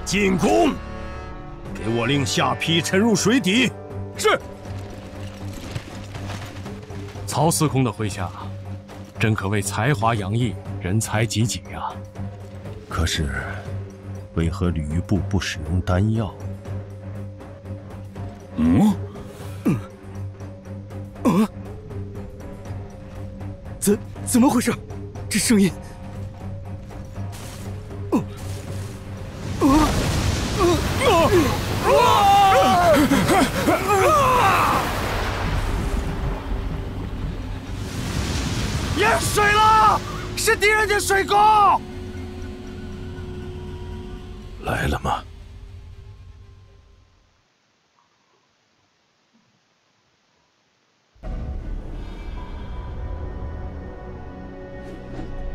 进攻！给我令下邳沉入水底。是。 曹司空的麾下，真可谓才华洋溢，人才济济呀。 可是，为何吕布不使用丹药？ 怎么回事？这声音…… 淹水了！是敌人的水攻！ 来了吗？